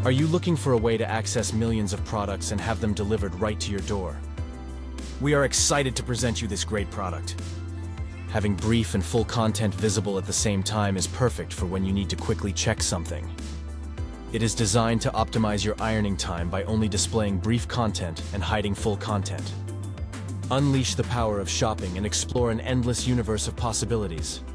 Are you looking for a way to access millions of products and have them delivered right to your door? We are excited to present you this great product. Having brief and full content visible at the same time is perfect for when you need to quickly check something. It is designed to optimize your ironing time by only displaying brief content and hiding full content. Unleash the power of shopping and explore an endless universe of possibilities.